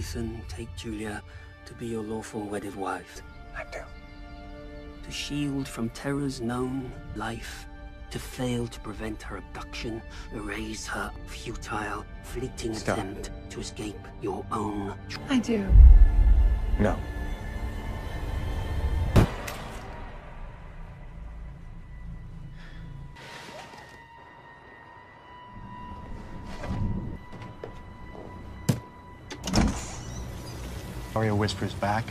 Luthen take Julia to be your lawful wedded wife? I do. To shield from terrors known life, to fail to prevent her abduction, erase her futile, fleeting attempt to escape your own. I do. No. Arya whispers back.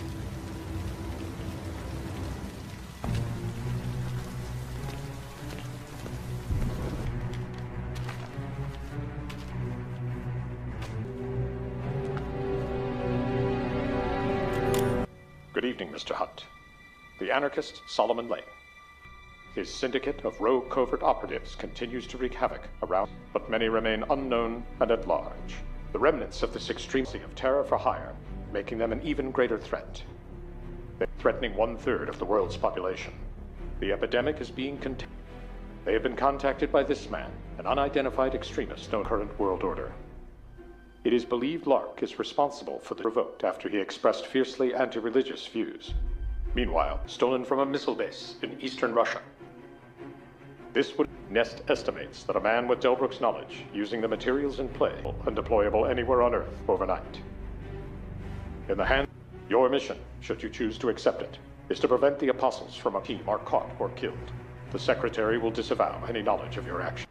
Good evening, Mr. Hunt. The anarchist Solomon Lane. His syndicate of rogue covert operatives continues to wreak havoc around, but many remain unknown and at large. The remnants of this extremity of terror for hire, making them an even greater threat. They're threatening 1/3 of the world's population. The epidemic is being contained. They have been contacted by this man, an unidentified extremist known current world order. It is believed Lark is responsible for the revolt after he expressed fiercely anti-religious views. Meanwhile, stolen from a missile base in eastern Russia. This would Nest estimates that a man with Delbrook's knowledge, using the materials in play, and deployable anywhere on Earth overnight. In the hand, your mission, should you choose to accept it, is to prevent the Apostles from a team are caught or killed. The Secretary will disavow any knowledge of your action.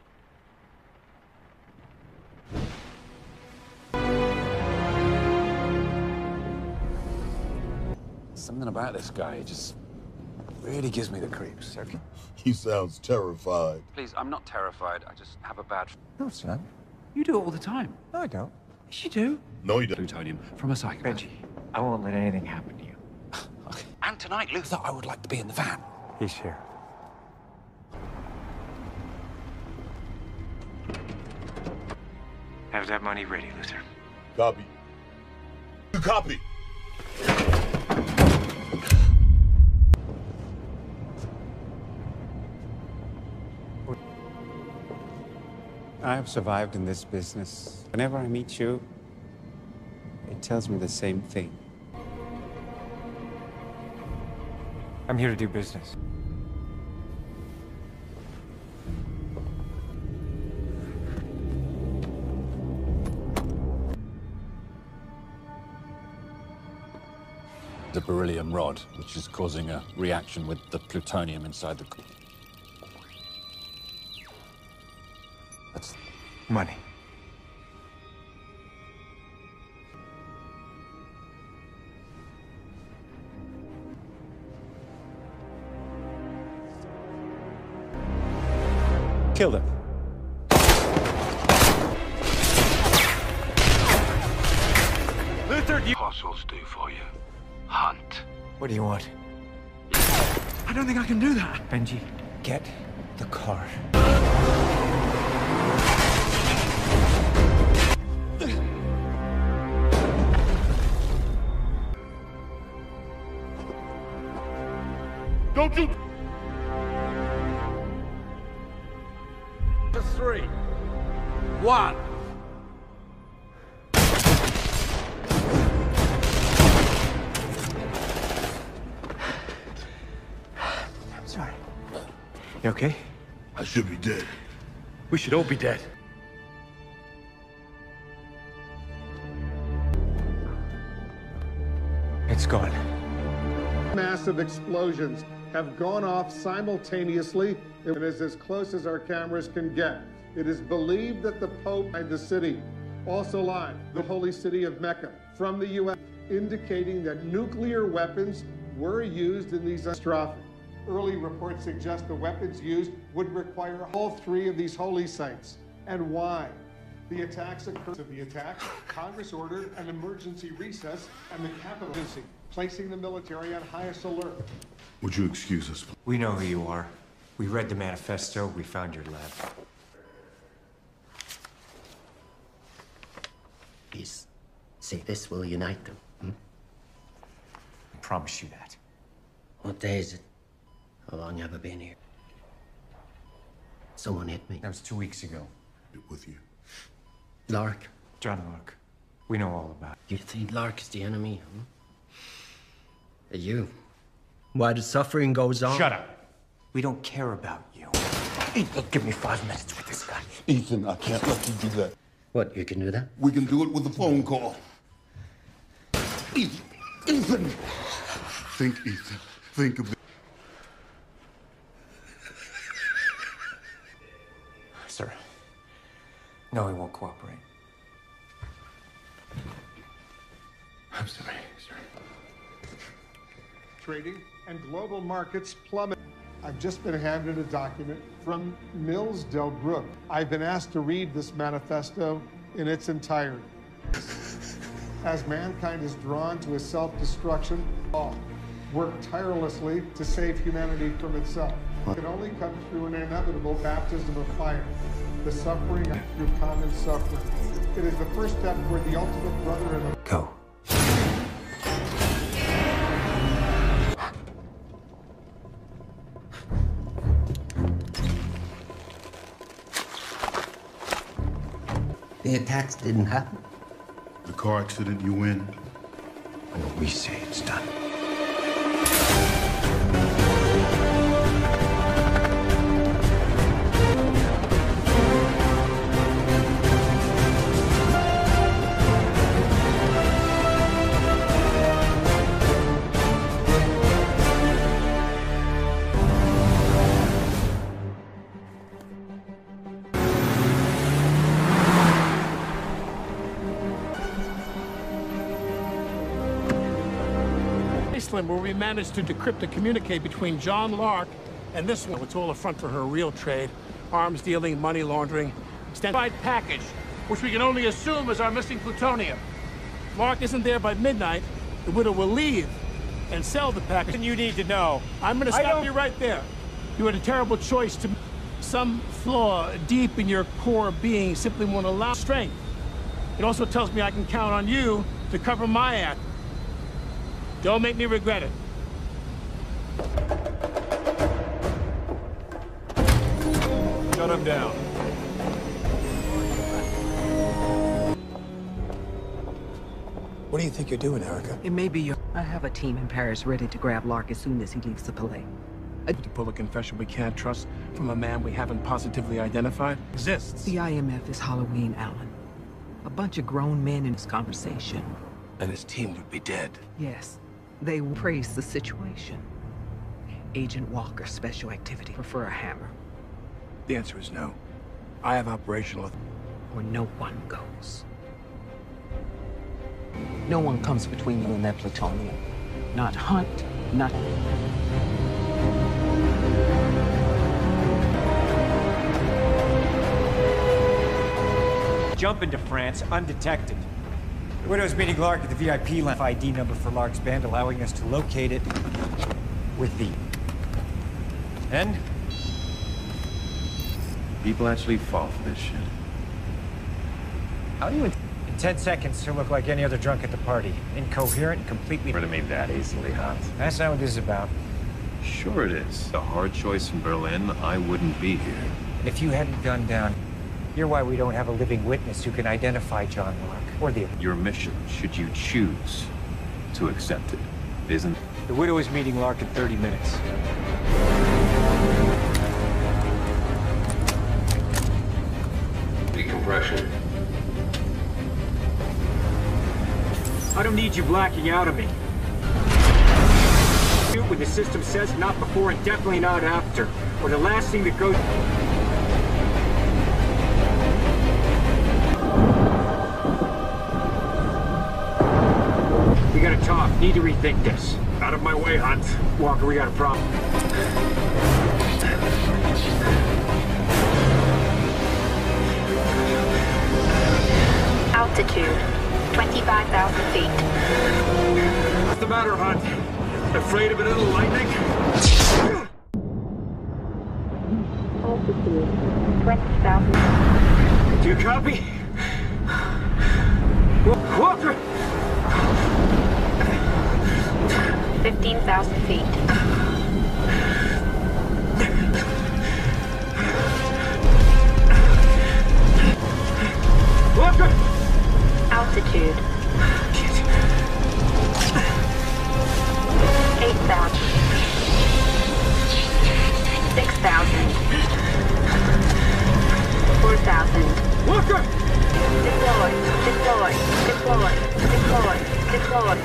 Something about this guy just really gives me the creeps. Okay. He sounds terrified. Please, I'm not terrified. I just have a bad. No, son. You do it all the time. No, I don't. Yes, you do. No, he doesn't. Plutonium from a psychopath. Benji, I won't let anything happen to you. Okay. And tonight, Luther, I would like to be in the van. He's here. Have that money ready, Luther. Copy. You copy. I have survived in this business. Whenever I meet you, it tells me the same thing. I'm here to do business. The beryllium rod, which is causing a reaction with the plutonium inside the core. That's money. Kill them. Luther, Apostles do for you. Hunt. what do you want? I don't think I can do that. Benji, get the car. Don't you... For 3, 1. I'm sorry. You okay? I should be dead. We should all be dead. It's gone. Massive explosions have gone off simultaneously and is as close as our cameras can get. It is believed that the Pope and the city, also live, the holy city of Mecca, from the U.S., indicating that nuclear weapons were used in these catastrophic. Early reports suggest the weapons used would require all 3 of these holy sites. And why? The attacks occurred. Of the attack, Congress ordered an emergency recess and the Capitol, placing the military on highest alert. Would you excuse us? We know who you are. We read the manifesto. We found your lab. Please, say this will unite them. I promise you that. What day is it? How long have I been here? Someone hit me. That was 2 weeks ago. With you. Lark. John Lark. We know all about it. You think Lark is the enemy, huh? Hey, you. Why the suffering goes on? Shut up. We don't care about you. Ethan, give me 5 minutes with this guy. Ethan, I can't let you do that. What, you can do that? We can do it with a phone call. Ethan! Think, Ethan. Think of it. Sir. No, he won't cooperate. I'm sorry, sir. Trading and global markets plummet. I've just been handed a document from Mills Del Brook. I've been asked to read this manifesto in its entirety. As mankind is drawn to a self-destruction, all work tirelessly to save humanity from itself. It can only come through an inevitable baptism of fire, the suffering through common suffering. It is the first step toward the ultimate brotherhood. Go. The attacks didn't happen. The car accident you in. When we say it's done. Where we managed to decrypt a communique between John Lark and this one. It's all a front for her real trade, arms dealing, money laundering, extensive package, which we can only assume is our missing plutonium. Lark isn't there by midnight. The widow will leave and sell the package. And you need to know. I'm going to stop you right there. You had a terrible choice to make. Some flaw deep in your core being simply won't allow strength. It also tells me I can count on you to cover my act. Don't make me regret it. Shut him down. What do you think you're doing, Erica? It may be your... I have a team in Paris ready to grab Lark as soon as he leaves the Palais. To pull a confession we can't trust from a man we haven't positively identified exists. The IMF is Halloween, Alan. A bunch of grown men in this conversation. And his team would be dead. Yes. They praise the situation. Agent Walker, special activity. Prefer a hammer. The answer is no. I have operational... Where no one goes. No one comes between you and that plutonium. Not Hunt, not... Jump into France undetected. The Widow's meeting Lark at the VIP line. ID number for Lark's band, allowing us to locate it with the... And? People actually fall for this shit. How do you... In 10 seconds, he'll look like any other drunk at the party. Incoherent, completely... Rid of me that easily, Hans. That's not what this is about. Sure it is. A hard choice in Berlin, I wouldn't be here. And if you hadn't gunned down, you're why we don't have a living witness who can identify John Lark. Or the... Your mission, should you choose to accept it, isn't... The Widow is meeting Lark in 30 minutes. Decompression. I don't need you blacking out on me. Shoot when the system says not before and definitely not after. Or the last thing that goes... We gotta talk. Need to rethink this. Out of my way, Hunt. Walker, we got a problem. Altitude, 25,000 feet. What's the matter, Hunt? Afraid of a little lightning? Altitude, 20,000. Do you copy? Walker! 15,000 feet. Walker! Altitude. 8,000. 6,000. 4,000. Walker! Deploy. Deploy. Deploy. Deploy. Deploy.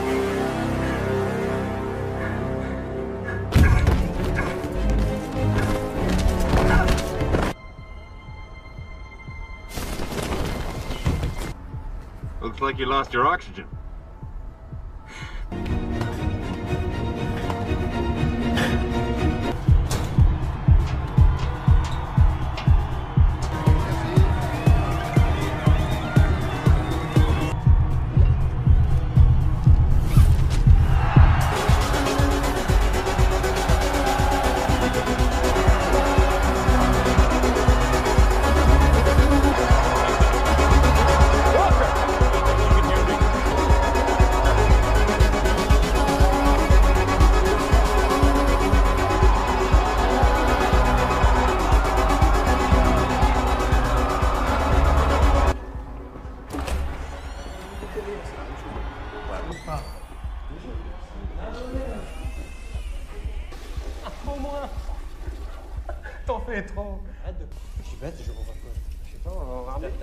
Looks like you lost your oxygen. T'en fais trop. Arrête de... Je suis bête, je comprends pas. Je sais pas, on va ramener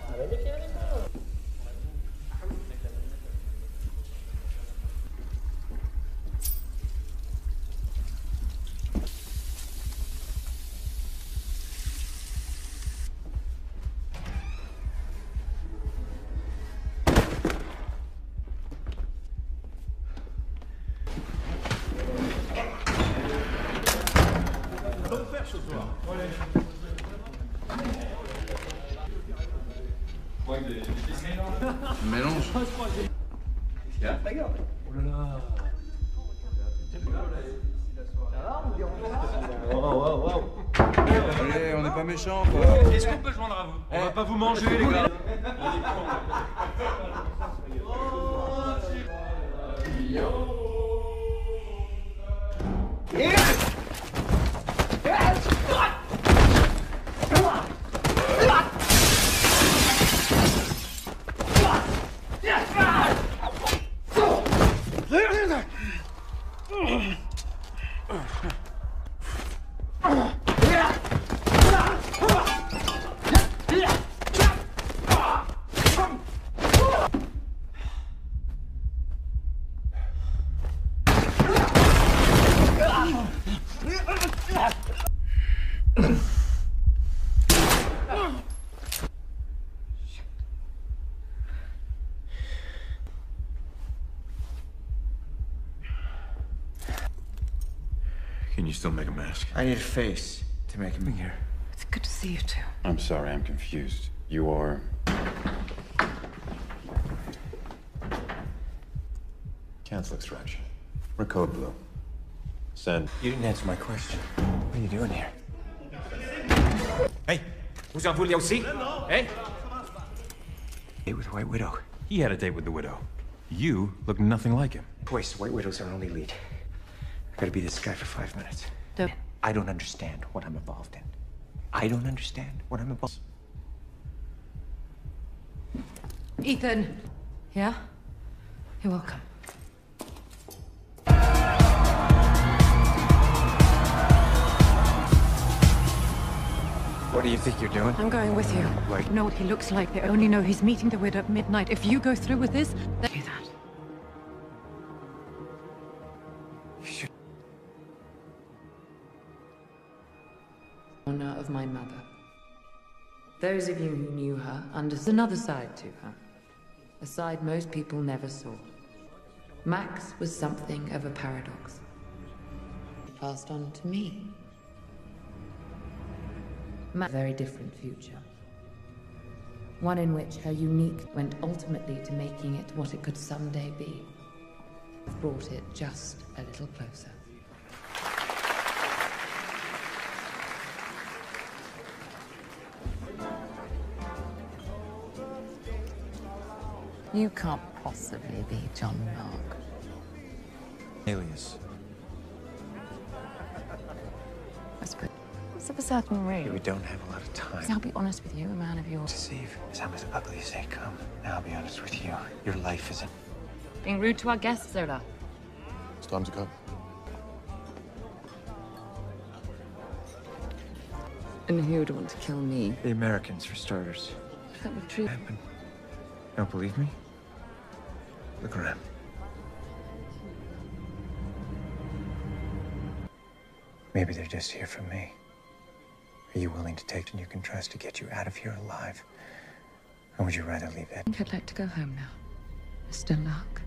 Mélange. Regarde. Oh là là. Allez, on n'est pas méchants, quoi. Est-ce qu'on peut joindre à vous? On va pas vous manger, les gars. Can you still make a mask? I need a face to make him here. It's good to see you two. I'm sorry, I'm confused. You are... Cancel extraction. Recode blue. Send. You didn't answer my question. What are you doing here? Hey, vous en voulez aussi? Hey? Date with White Widow. He had a date with the widow. You look nothing like him. Twice, White Widow's our only lead. I gotta be this guy for 5 minutes. Don't. I don't understand what I'm involved in. I don't understand what I'm involved in. Ethan. Yeah? You're welcome. What do you think you're doing? I'm going with you. Like- I know what he looks like. I only know he's meeting the widow at midnight. If you go through with this, then do that. Honor of my mother. Those of you who knew her understood another side to her. A side most people never saw. Max was something of a paradox. Passed on to me. A very different future. One in which her unique went ultimately to making it what it could someday be. Brought it just a little closer. You can't possibly be John Mark. Alias. I suppose. What's up a certain rate? We don't have a lot of time. I'll be honest with you, a man of yours. Deceive is I'm as ugly as they come. Now I'll be honest with you. Your life isn't. Being rude to our guests, Zola. It's time to go. And who would want to kill me? The Americans, for starters. That would true. Happen. Don't believe me? Look around. Maybe they're just here for me. Are you willing to take and you can trust to get you out of here alive? Or would you rather leave it? I think I'd like to go home now, Mr. Locke.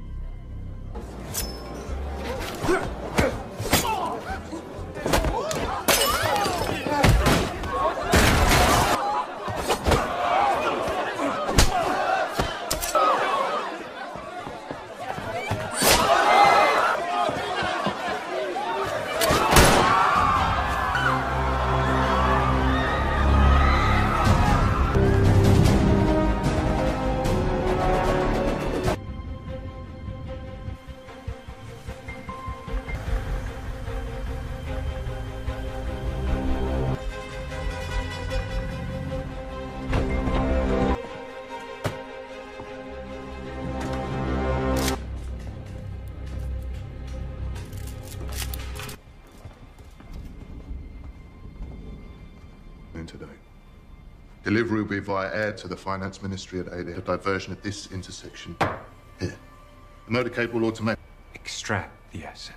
Today. Delivery will be via air to the Finance Ministry at 8 a.m. A diversion at this intersection here. A motor capable automatic. Extract the asset.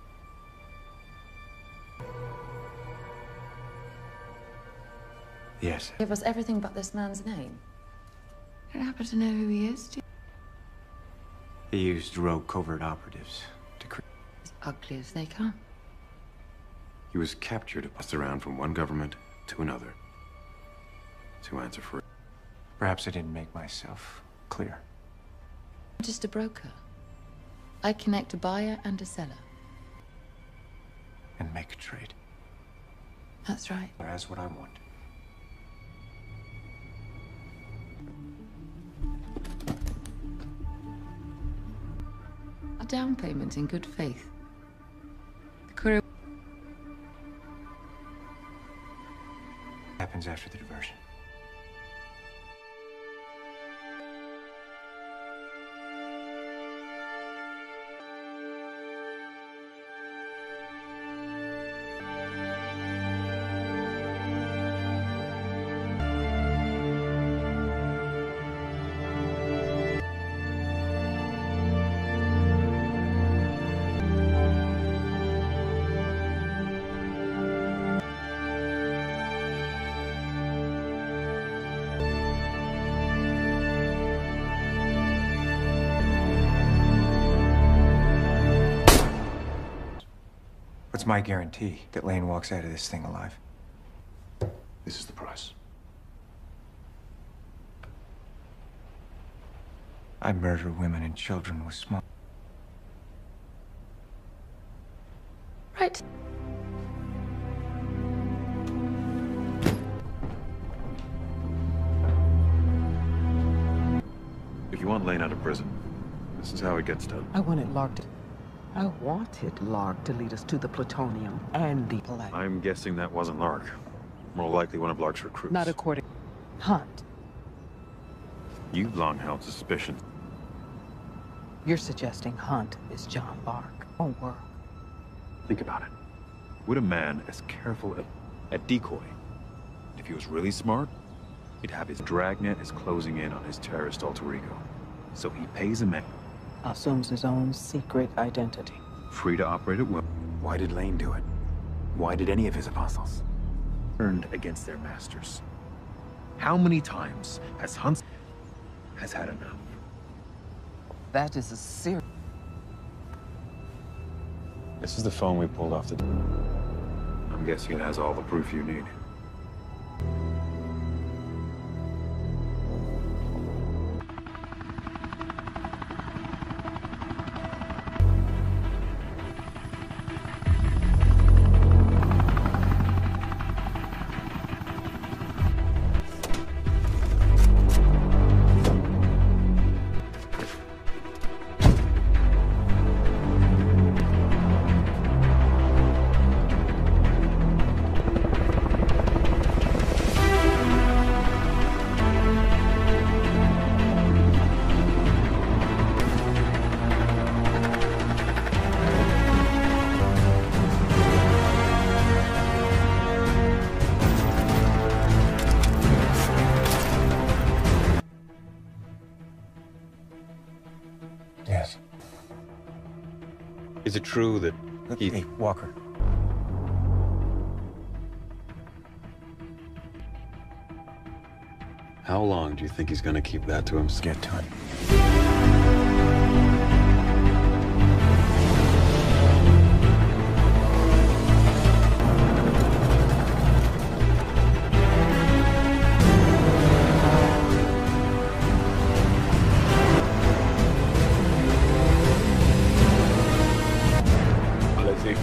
The asset. Give us everything but this man's name. You don't happen to know who he is, do you? They used rogue covert operatives to create. As ugly as they come. He was captured, passed around from one government to another to answer for it. Perhaps I didn't make myself clear. I'm just a broker. I connect a buyer and a seller. And make a trade. That's right. That's what I want. A down payment in good faith. The courier Happens after the diversion. What's my guarantee that Lane walks out of this thing alive? This is the price. I murder women and children with small. Right. If you want Lane out of prison, this is how it gets done. I wanted Lark to lead us to the plutonium and the Palladium. I'm guessing that wasn't Lark. More likely one of Lark's recruits. Not according... Hunt. You've long held suspicion. You're suggesting Hunt is John Lark. Won't work. Think about it. Would a man as careful at decoy, if he was really smart, he'd have his dragnet is closing in on his terrorist alter ego. So he pays a man. Assumes his own secret identity. Free to operate at will. Why did Lane do it? Why did any of his apostles? Turned against their masters. How many times has Hunt had enough? That is a serious... This is the phone we pulled off the... I'm guessing it has all the proof you need. Yes. Is it true that he... Hey, Walker. How long do you think he's gonna keep that to himself? Get to it. Allez-y.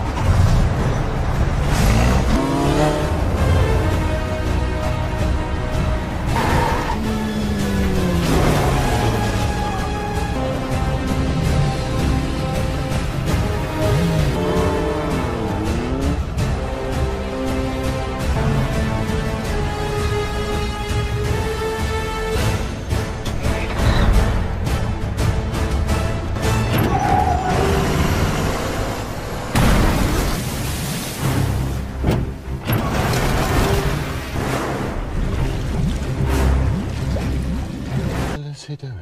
What is he doing?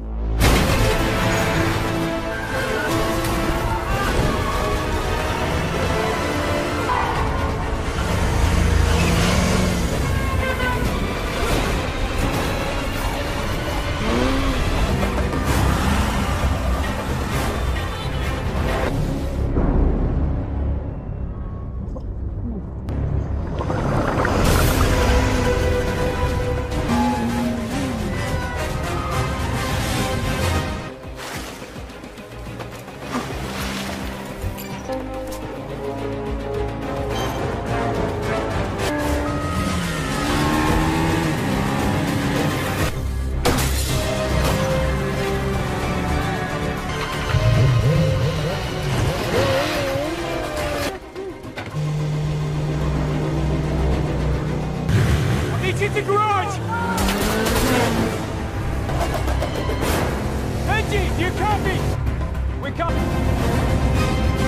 It's in the garage! Benji, do you copy? We copy.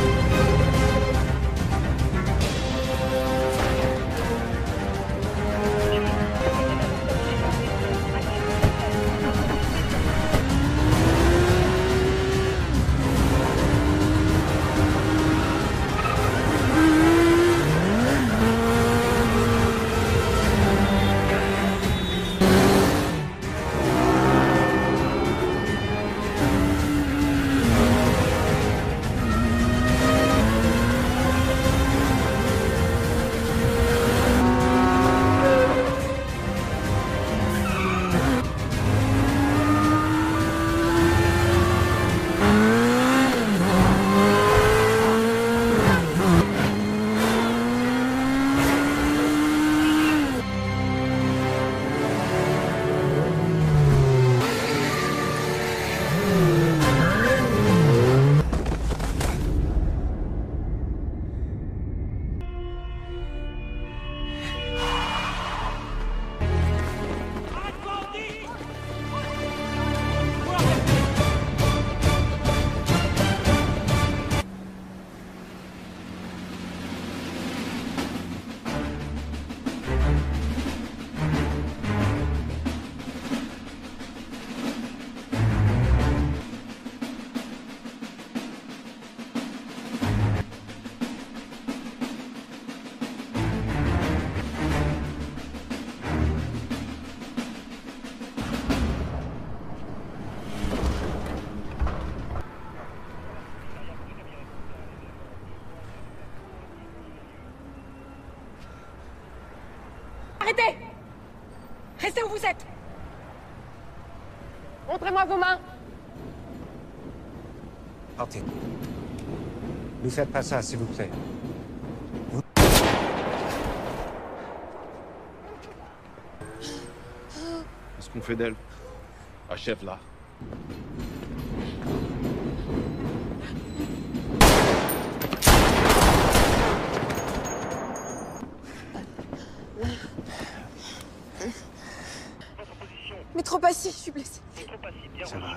Arrêtez! Restez où vous êtes! Montrez-moi vos mains! Partez. Ne faites pas ça, s'il vous plaît. Qu'est-ce qu'on fait d'elle? Achève-la. Mais trop passif, je suis blessée. Ça va aller.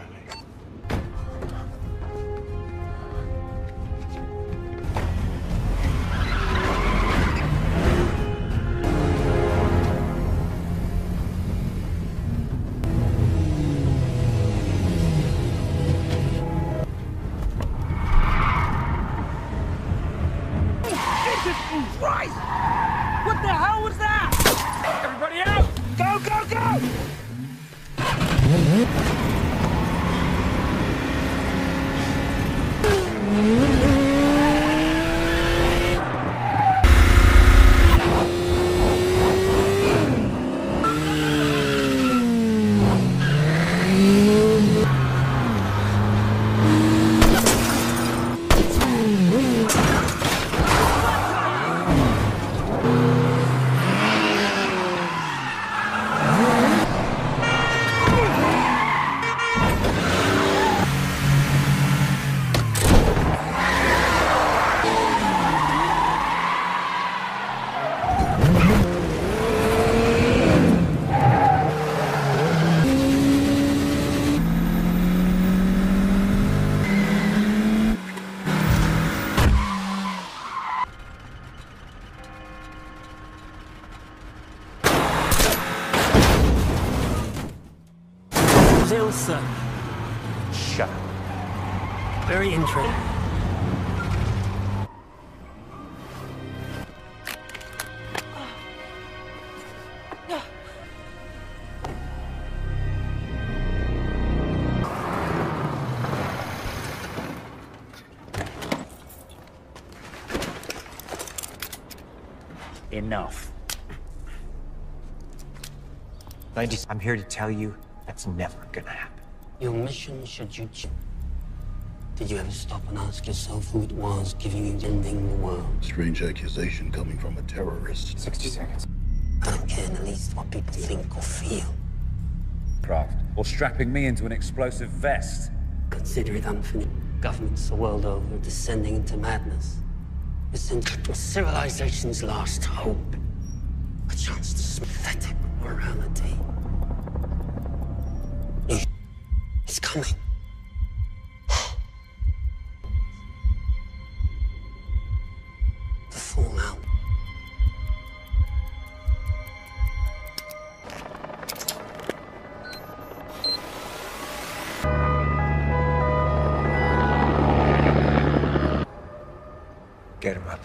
sir. Shut up. Very interesting. Enough. I'm here to tell you that's never gonna happen. Your mission, should you choose. Did you ever stop and ask yourself who it was giving you ending the world? Strange accusation coming from a terrorist. 60 seconds. I don't care in the least what people think or feel. Craft. Or strapping me into an explosive vest. Consider it unfinished. Governments the world over are descending into madness. Essentially, civilization's last hope. A chance to synthetic morality. It's coming. The fallout. Get him up.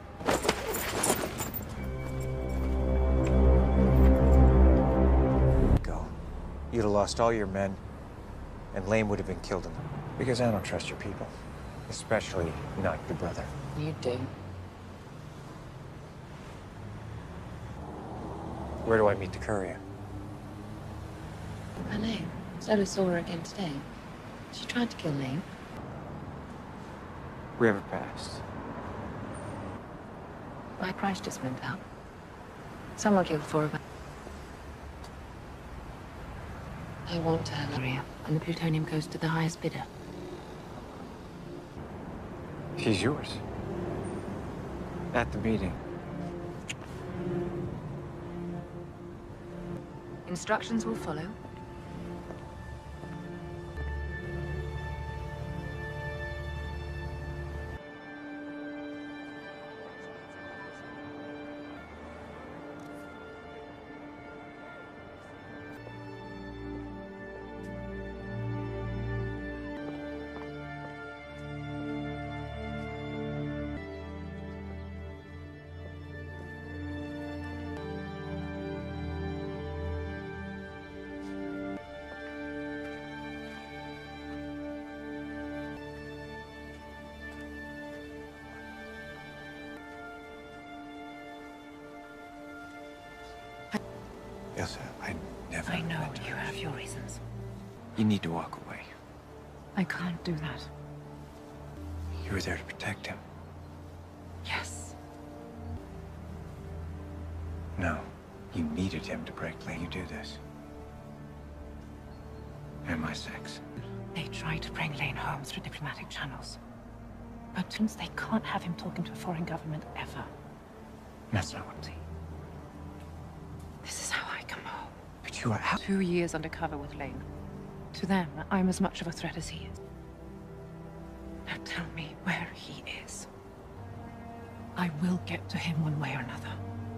Go. You'd have lost all your men, and Lane would have been killed in them. Because I don't trust your people. Especially not your brother. You do. Where do I meet the courier? I know. Zola saw her again today. She tried to kill Lane. We have a past. My price just went up. Someone killed 4 of us. I want her, Maria, and the plutonium goes to the highest bidder. She's yours. At the meeting. Instructions will follow. Ilsa, I never... I know you have your reasons. You need to walk away. I can't do that. You were there to protect him. Yes. No. You needed him to break Lane. You do this. And my sex. They try to bring Lane home through diplomatic channels. But since they can't have him talking to a foreign government ever. That's not what... This is how I come home. But you are out. 2 years undercover with Lane. To them, I'm as much of a threat as he is. Now tell me where he is. I will get to him one way or another.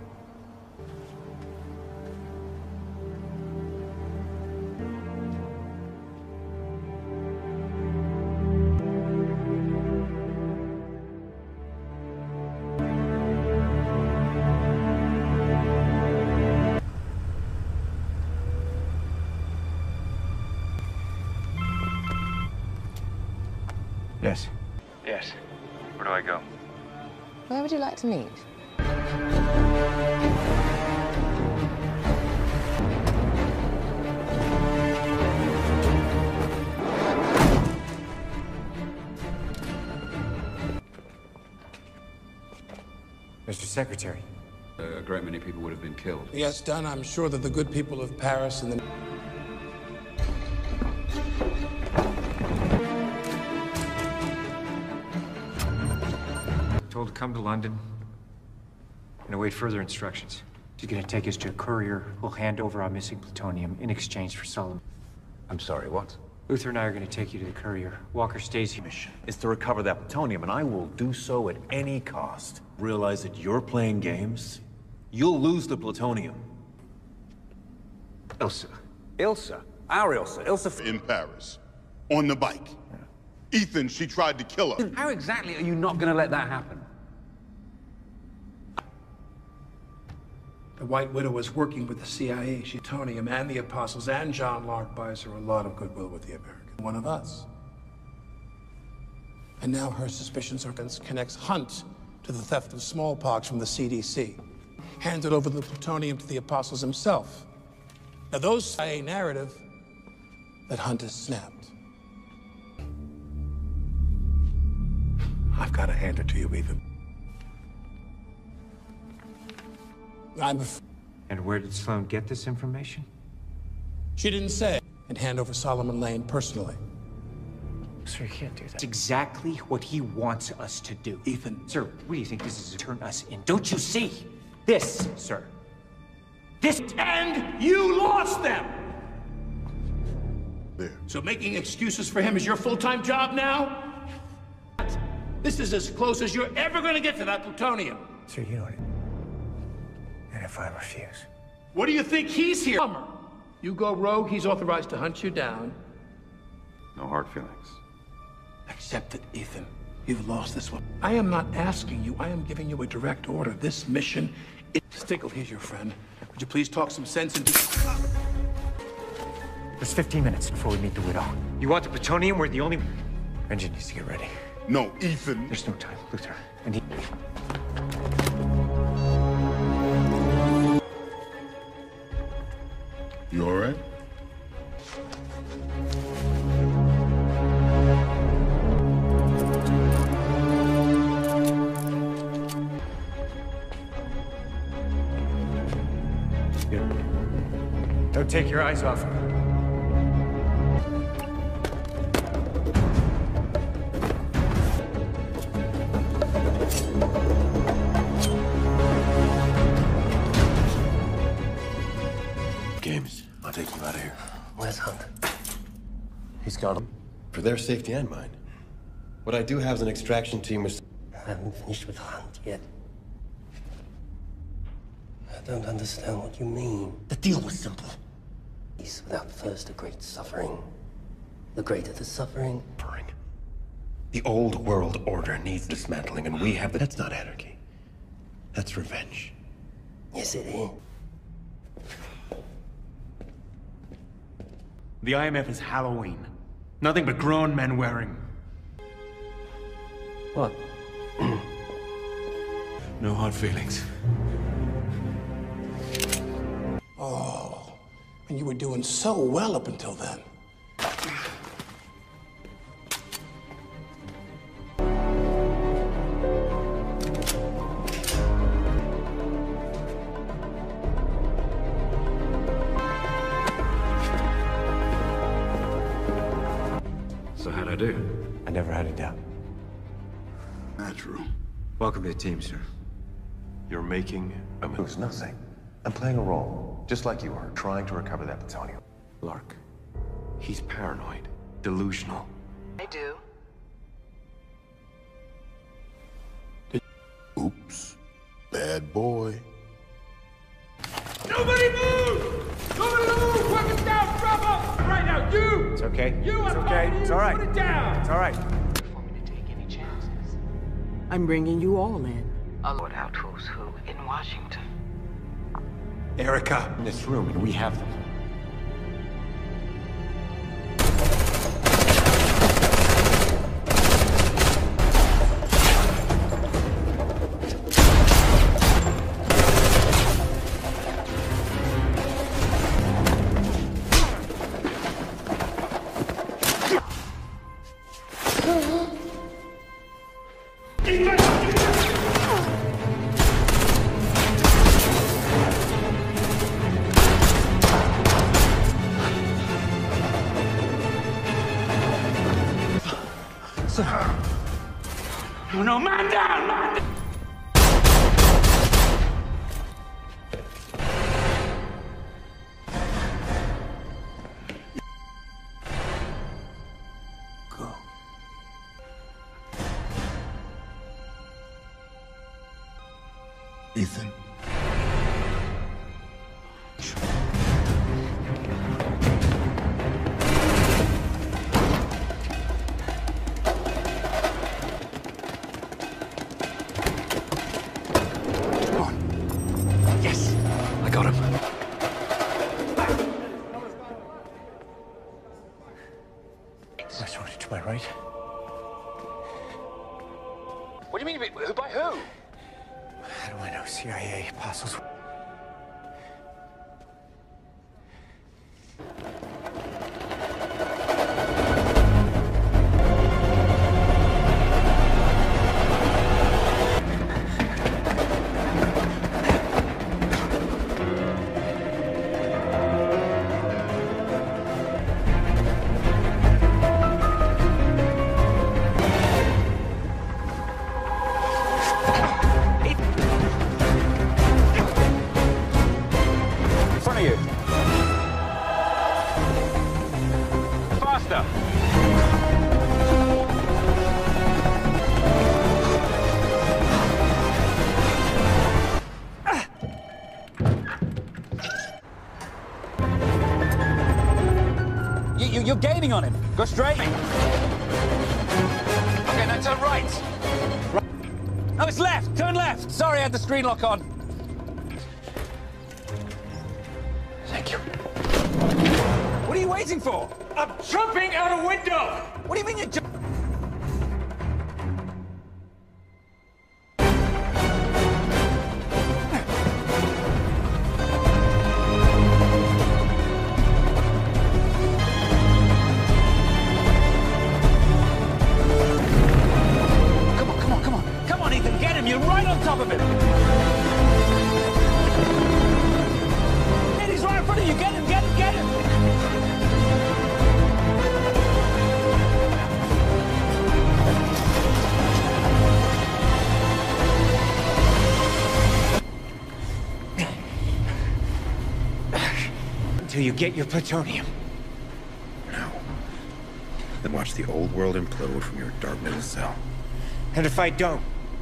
Yes. Yes. Where do I go? Where would you like to meet? Mr. Secretary. A great many people would have been killed. Yes, Dunn, I'm sure that the good people of Paris and the... Told to come to London and await further instructions. She's gonna take us to a courier who'll hand over our missing plutonium in exchange for Solomon. I'm sorry, what? Luther and I are gonna take you to the courier. Walker stays here. Mission is to recover that plutonium, and I will do so at any cost. Realize that you're playing games, you'll lose the plutonium. Ilsa. Ilsa, Our Ilsa. In Paris. On the bike. Ethan, she tried to kill her. How exactly are you not going to let that happen? The White Widow was working with the CIA, Plutonium, and the Apostles, and John Lark buys her a lot of goodwill with the Americans. One of us. And now her suspicions are connects Hunt to the theft of smallpox from the CDC. Handed over the plutonium to the Apostles himself. Now those CIA narrative that Hunt has snapped. I've got to hand it to you, Ethan. And where did Sloan get this information? She didn't say. And hand over Solomon Lane personally. Sir, you can't do that. It's exactly what he wants us to do. Ethan. Sir, what do you think this is to turn us in? Don't you see? This, sir. This. And you lost them! There. So making excuses for him is your full-time job now? This is as close as you're ever going to get to that plutonium. Sir, you know it. And if I refuse? What do you think he's here? You go rogue, he's authorized to hunt you down. No hard feelings. Accept it, Ethan. You've lost this one. I am not asking you. I am giving you a direct order. This mission is... Stickle, here's your friend. Would you please talk some sense into... There's 15 minutes before we meet the Widow. You want the plutonium? We're the only... Engine needs to get ready. No, Ethan. There's no time, Luther. And he... You all right? Don't take your eyes off him. James, I'll take you out of here. Where's Hunt? He's gone. For their safety and mine. What I do have is an extraction team with... I haven't finished with Hunt yet. I don't understand what you mean. The deal was simple. Peace without first a great suffering. The greater the suffering... The old world order needs dismantling, and we have... That's not anarchy. That's revenge. Yes, it is. The IMF is Halloween. Nothing but grown men wearing. What? No hard feelings. Oh, and you were doing so well up until then. So how'd I do? I never had a doubt. Natural. Welcome to the team, sir. You're making a move. It's nothing. I'm playing a role, just like you are, trying to recover that plutonium. Lark. He's paranoid. Delusional. I do. Oops. Bad boy. Nobody move! Nobody move! Work it down! Drop up! Right now, you! It's okay. You It's are okay. It's all right. Put it down! It's all right. I'm bringing you all in. A Lord out who's who in Washington. Erica. In this room, and we have them. No, man down! Man down! Go. Ethan. lights. I saw it to my right. What do you mean? By who? How do I know? CIA, apostles. You're gaining on him. Go straight. Okay, now turn right. No, it's left. Turn left. Sorry, I had the screen lock on. Thank you. What are you waiting for? I'm jumping out a window! What do you mean you're jumping? You're right on top of him! He's right in front of you! Get him, get him, get him! Until you get your plutonium. No. Then watch the old world implode from your dark little cell. And if I don't?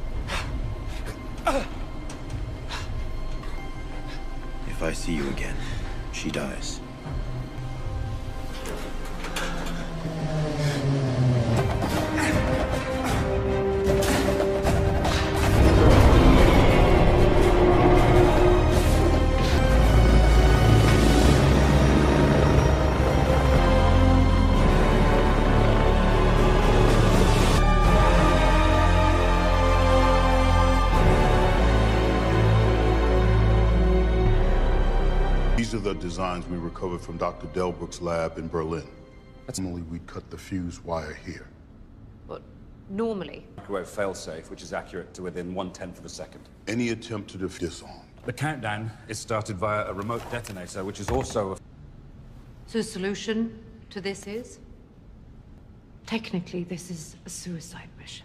If I see you again, she dies. These are the designs we recovered from Dr. Delbruck's lab in Berlin. Normally, we'd cut the fuse wire here. But normally? Microwave failsafe, which is accurate to within 1/10 of a second. Any attempt to disarm. The countdown is started via a remote detonator, which is also a... So the solution to this is? Technically, this is a suicide mission.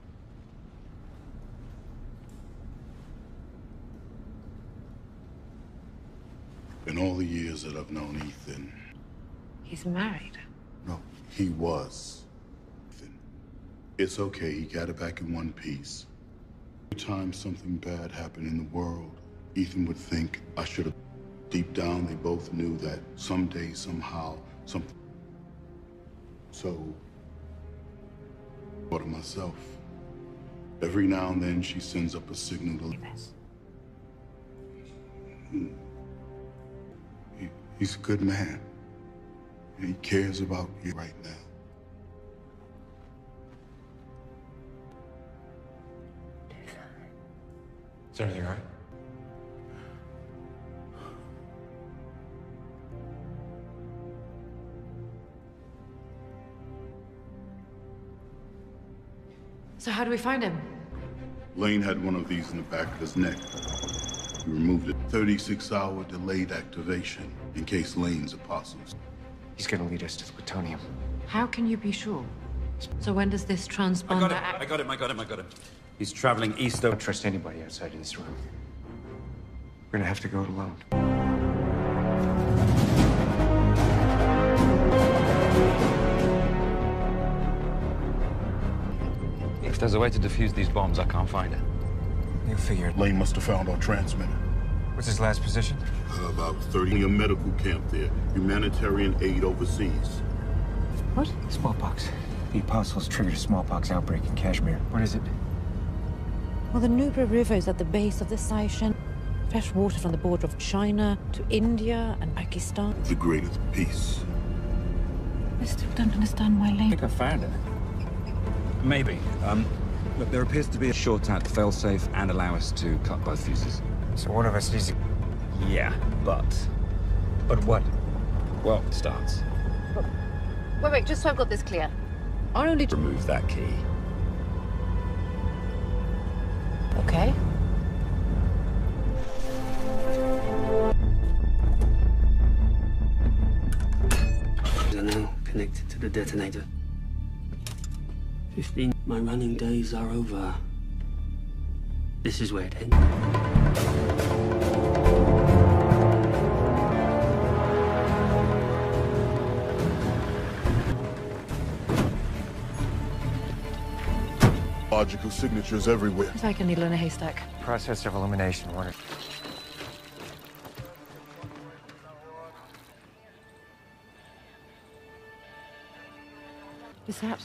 In all the years that I've known Ethan... He's married. No, he was. Ethan. It's okay, he got it back in one piece. Every time something bad happened in the world, Ethan would think I should have... Deep down, they both knew that someday, somehow, something... So... I thought of myself. Every now and then, she sends up a signal to... He's a good man. He cares about you right now. Is everything all right? So how do we find him? Lane had one of these in the back of his neck. We removed it. 36-hour delayed activation in case Lane's apostles. He's gonna lead us to the plutonium. How can you be sure? So when does this transponder act? I got him. He's traveling east of... Don't trust anybody outside of this room. We're gonna have to go it alone. If there's a way to defuse these bombs, I can't find it. You figure Lane must have found our transmitter. What's his last position? About 30. A medical camp there. Humanitarian aid overseas. What? Smallpox. The Apostles triggered a smallpox outbreak in Kashmir. What is it? Well, the Nubra River is at the base of the Saishan. Fresh water from the border of China to India and Pakistan. The greatest peace. I still don't understand why I Lane... think I found it. Maybe. Look, there appears to be a short at the failsafe and allow us to cut both fuses. So one of us needs to... Yeah, but... But what? Well, it starts. Wait, just so I've got this clear. I only... Remove that key. Okay. Are now connected to the detonator. 15. My running days are over. This is where it ends. Logical signatures everywhere. It's like a needle in a haystack. Process of elimination. Is that...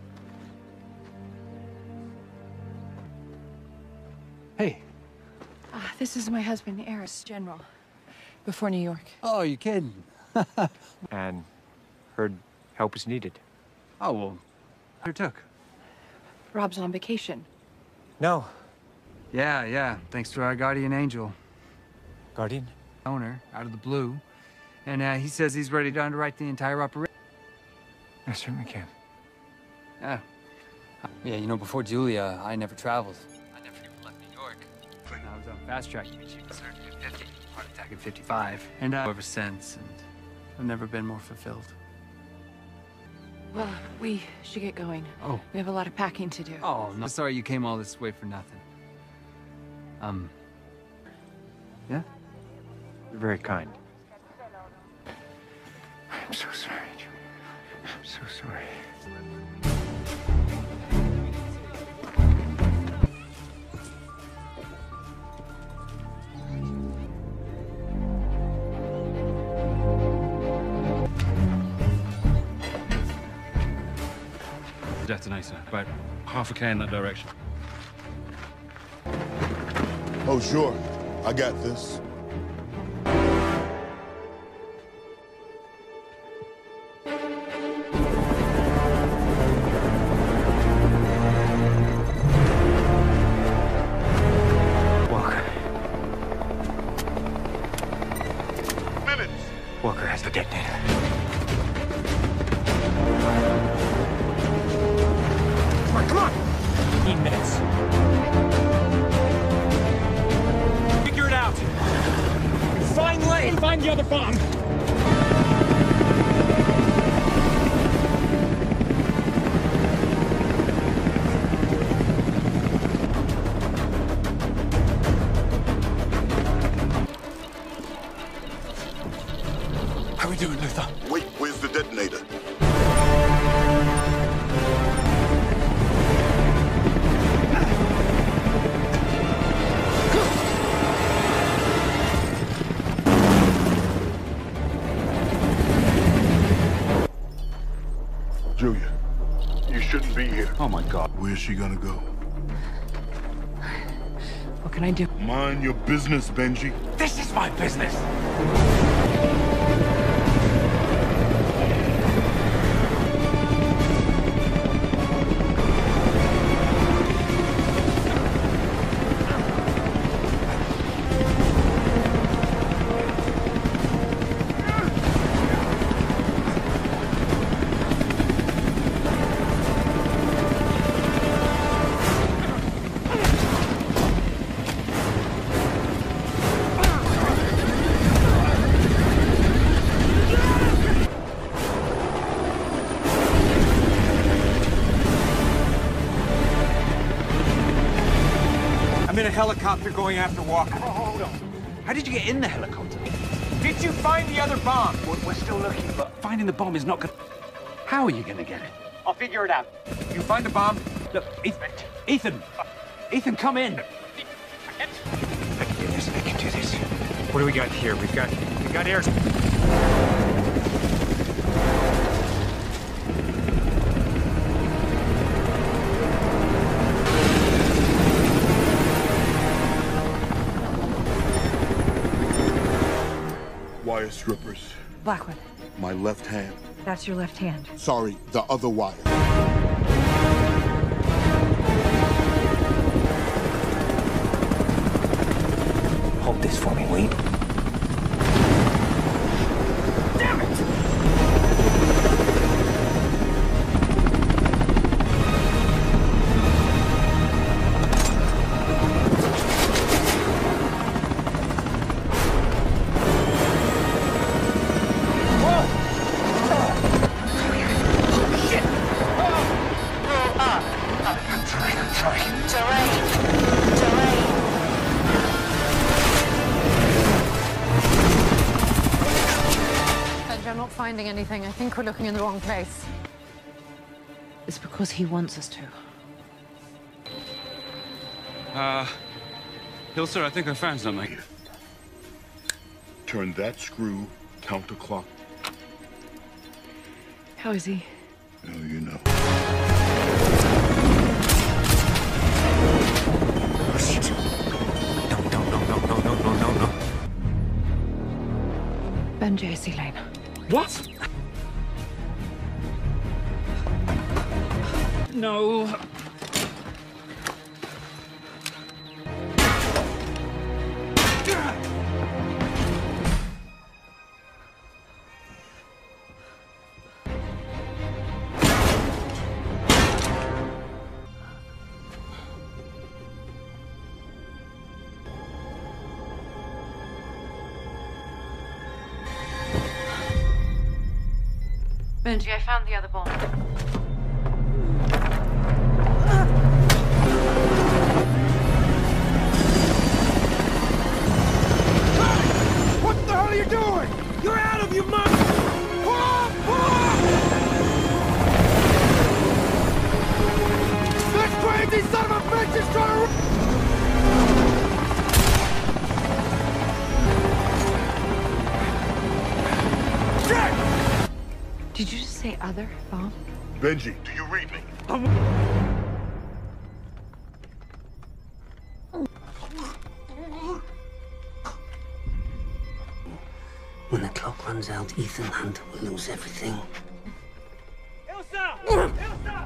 Hey. This is my husband, Eris, General. Before New York. Oh, you kidding? And heard help is needed. Oh, well, who took? Rob's on vacation. No. Yeah. Thanks to our guardian angel. Guardian? Owner, out of the blue. And he says he's ready to underwrite the entire operation. I certainly can. Yeah. Yeah, you know, before Julia, I never traveled. I never even left New York. I was on fast track to meet you. Surgery at 50, heart attack at 55. And ever since, and I've never been more fulfilled. Well, we should get going. Oh. We have a lot of packing to do. Oh, no. Sorry you came all this way for nothing. Yeah? You're very kind. I'm so sorry, Julia. I'm so sorry. Detonator, about half a K in that direction. Oh, sure. I got this. Walker has the detonator. Come on! 15 minutes. Figure it out! Find Lane! Find the other bomb! How are we doing, Luther? Wait, where's the detonator? Julia, you shouldn't be here. Oh my God. Where's she gonna go? What can I do? Mind your business, Benji. This is my business! I'm in a helicopter going after Walker. Oh, hold on. How did you get in the helicopter? Did you find the other bomb? We're still looking, but... Finding the bomb is not good. How are you gonna get it? I'll figure it out. You find the bomb? Look, Ethan! Ethan, come in! I can do this. I can do this. What do we got here? We got air... Wire strippers. Blackwood. My left hand. That's your left hand. Sorry, the other wire. Hold this for me, will you? Damn it! I'm not finding anything. I think we're looking in the wrong place. It's because he wants us to. Hill, sir, I think I found something. Turn that screw counterclock. How is he? No, you know. Oh, shit. No. Benji, I see Lane. What? No. Benji, I found the other bomb. What the hell are you doing? You're out of your mind! This crazy son of a bitch is trying to... Did you just say other bomb? Benji, do you read me? When the clock runs out, Ethan Hunt will lose everything. Elsa! Elsa!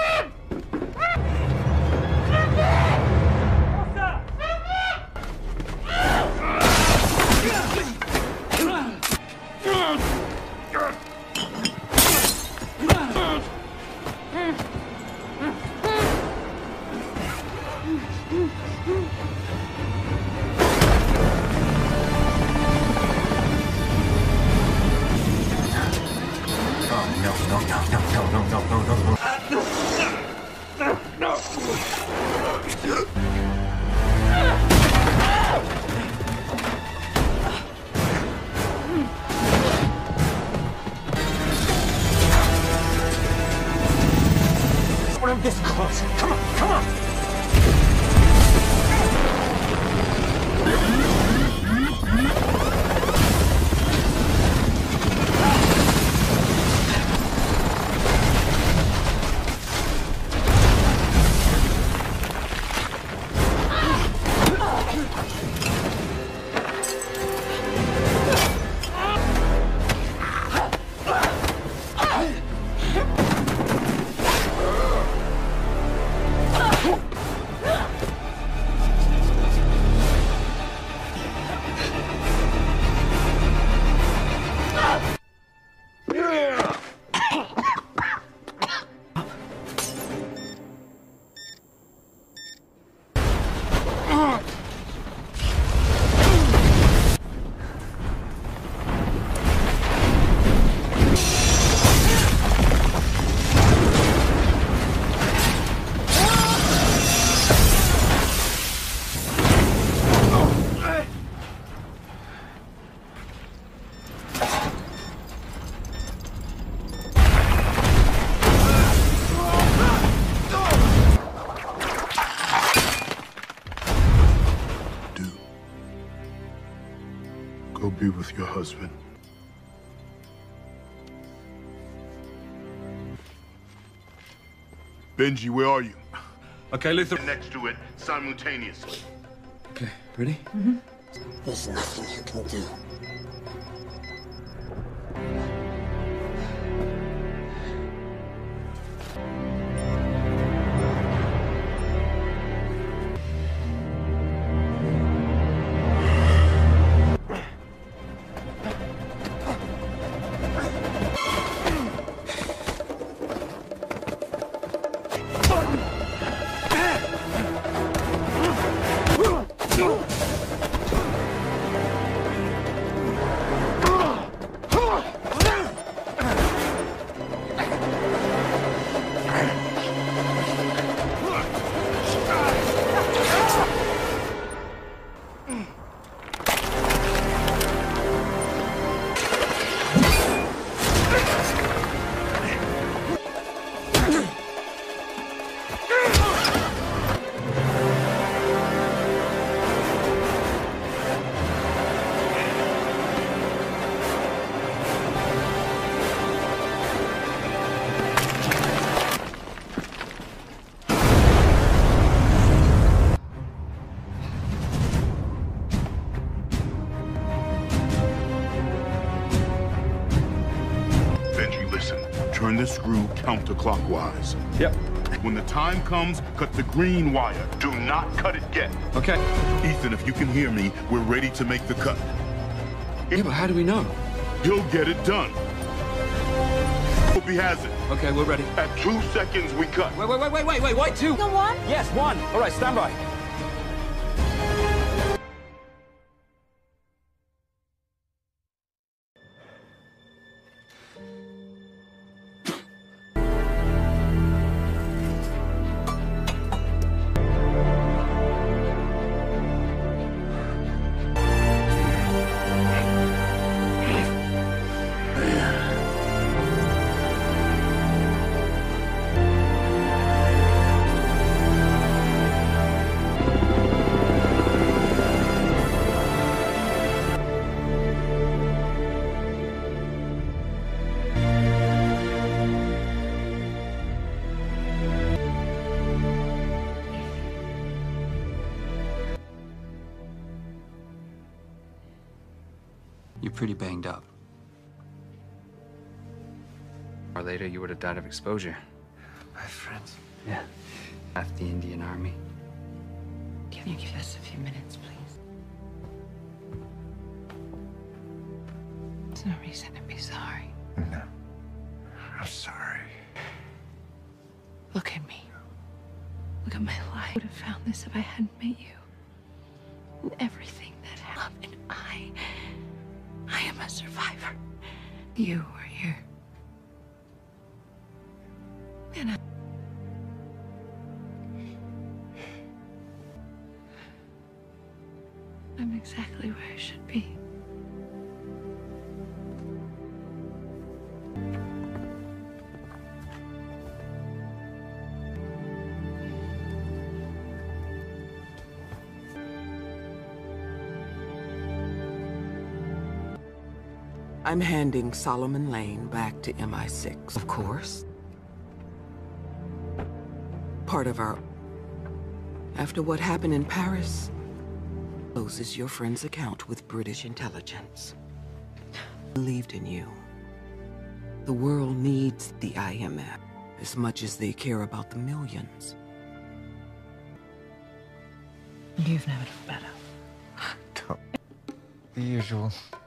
When I'm this close. Come on, come on! Go be with your husband. Benji, where are you? Okay, Luther. Next to it simultaneously. Okay, ready? Mm-hmm. There's nothing you can do. counterclockwise. Yep. When the time comes, cut the green wire. Do not cut it yet. Okay. Ethan, if you can hear me, we're ready to make the cut. Yeah, but how do we know? He'll get it done. Hope he has it. Okay, we're ready. At 2 seconds, we cut. Wait, why 2? No one? Yes, 1. All right, stand by. You're pretty banged up. Or later, you would have died of exposure. My friends. Yeah. Half the Indian Army. Can you give us a few minutes, please? There's no reason to be sorry. No. I'm sorry. Look at me. Look at my life. I would have found this if I hadn't met you. And everything that happened. And I am a survivor. You were here. And I'm exactly where I should be. I'm handing Solomon Lane back to MI6, of course. Part of our... After what happened in Paris, closes your friend's account with British intelligence. Believed in you. The world needs the IMF as much as they care about the millions. You've never done better. The usual.